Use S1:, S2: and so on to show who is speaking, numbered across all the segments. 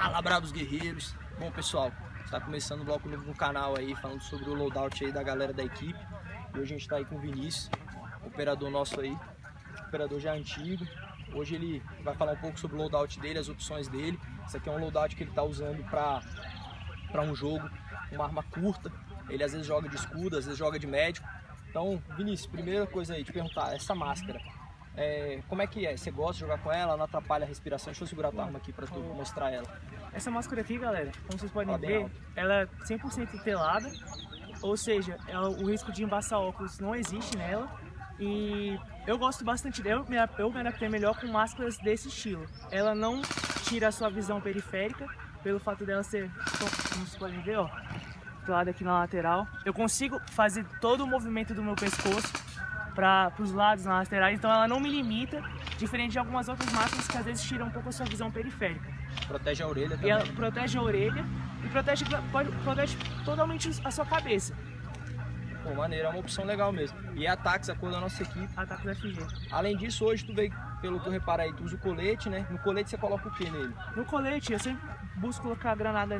S1: Fala, bravos guerreiros! Bom, pessoal, está começando um bloco novo no canal aí, falando sobre o loadout aí da galera da equipe. E hoje a gente está aí com o Vinícius, operador nosso aí, operador já antigo. Hoje ele vai falar um pouco sobre o loadout dele, as opções dele. Esse aqui é um loadout que ele está usando para um jogo, uma arma curta. Ele às vezes joga de escudo, às vezes joga de médico. Então, Vinícius, primeira coisa aí, te perguntar, essa máscara, como é que é? Você gosta de jogar com ela? Não atrapalha a respiração? Deixa eu segurar a tua arma aqui para tu mostrar ela.
S2: Essa máscara aqui, galera, como vocês podem ver, ela é 100% telada, ou seja, o risco de embaçar óculos não existe nela. E eu gosto bastante dela, eu me adaptei melhor com máscaras desse estilo. Ela não tira a sua visão periférica, pelo fato dela ser, como vocês podem ver, ó, telada aqui na lateral. Eu consigo fazer todo o movimento do meu pescoço para os lados, nas laterais, então ela não me limita, diferente de algumas outras máscaras que às vezes tiram um pouco a sua visão periférica.
S1: Protege a orelha também.
S2: E ela protege a orelha e protege totalmente a sua cabeça.
S1: Pô, maneiro, é uma opção legal mesmo. E é a Tax, a cor da nossa equipe.
S2: A Tax FG.
S1: Além disso, hoje tu veio, pelo que eu reparei aí, tu usa o colete, né? No colete você coloca o que nele?
S2: No colete eu sempre busco colocar a granada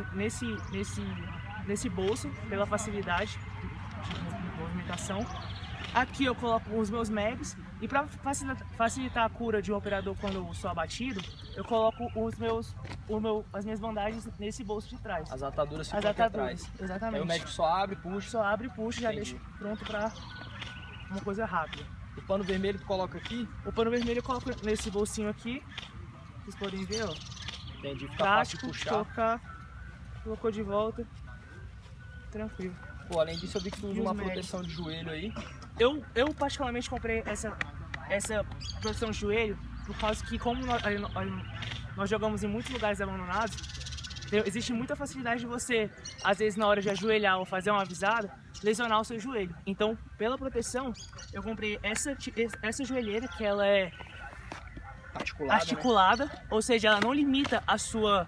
S2: nesse bolso, pela facilidade de movimentação. Aqui eu coloco os meus mags e para facilitar a cura de um operador quando eu sou abatido, eu coloco as minhas bandagens nesse bolso de trás.
S1: As ataduras ficam
S2: aqui
S1: atrás.
S2: Exatamente.
S1: Aí o médico só abre, puxa.
S2: Só abre e puxa e já
S1: Entendi.
S2: deixa pronto para uma coisa rápida.
S1: O pano vermelho tu coloca aqui?
S2: O pano vermelho eu coloco nesse bolsinho aqui. Vocês podem ver, ó.
S1: Entendi, fica
S2: Prático,
S1: fácil de puxar.
S2: colocar, colocou de volta, tranquilo.
S1: Pô, além disso eu vi que tu usa
S2: E os
S1: uma
S2: mags?
S1: proteção de joelho aí.
S2: Eu particularmente comprei essa proteção de joelho por causa que, como nós jogamos em muitos lugares abandonados, existe muita facilidade de você, às vezes na hora de ajoelhar ou fazer uma avisada, lesionar o seu joelho. Então, pela proteção, eu comprei essa joelheira, que ela é articulada, né? Ou seja, ela não limita a sua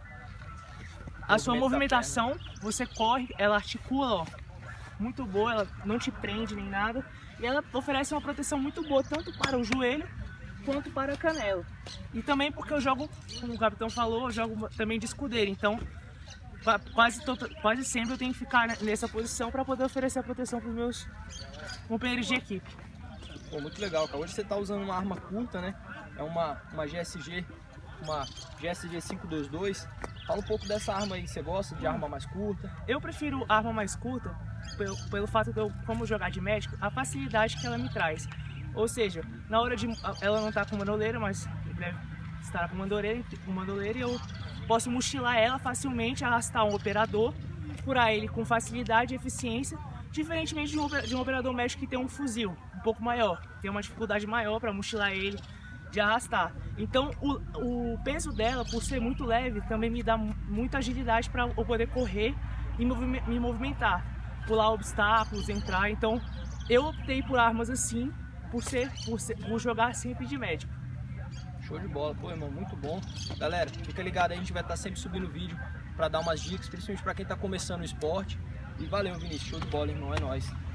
S2: movimentação. Você corre, ela articula, ó, muito boa, ela não te prende nem nada. E ela oferece uma proteção muito boa, tanto para o joelho quanto para a canela. E também porque eu jogo, como o capitão falou, eu jogo também de escudeiro. Então, quase sempre eu tenho que ficar nessa posição para poder oferecer a proteção para os meus companheiros de equipe.
S1: Pô, muito legal, cara. Hoje você tá usando uma arma curta, né? É uma GSG 522. Fala um pouco dessa arma aí, você gosta de arma mais curta?
S2: Eu prefiro arma mais curta pelo fato de eu, como jogar de médico, a facilidade que ela me traz. Ou seja, na hora de ela não tá com bandoleira, mas em breve estará com bandoleira e eu posso mochilar ela facilmente, arrastar um operador, curar ele com facilidade e eficiência, diferentemente de um operador médico que tem um fuzil um pouco maior, tem uma dificuldade maior para mochilar ele, de arrastar. Então o peso dela, por ser muito leve, também me dá muita agilidade para eu poder correr e me movimentar, pular obstáculos, entrar. Então eu optei por armas assim, por jogar sempre de médico.
S1: Show de bola, pô, irmão, muito bom. Galera, fica ligado aí, a gente vai estar sempre subindo vídeo para dar umas dicas, principalmente para quem tá começando o esporte. E valeu, Vinícius, show de bola, irmão, é nóis.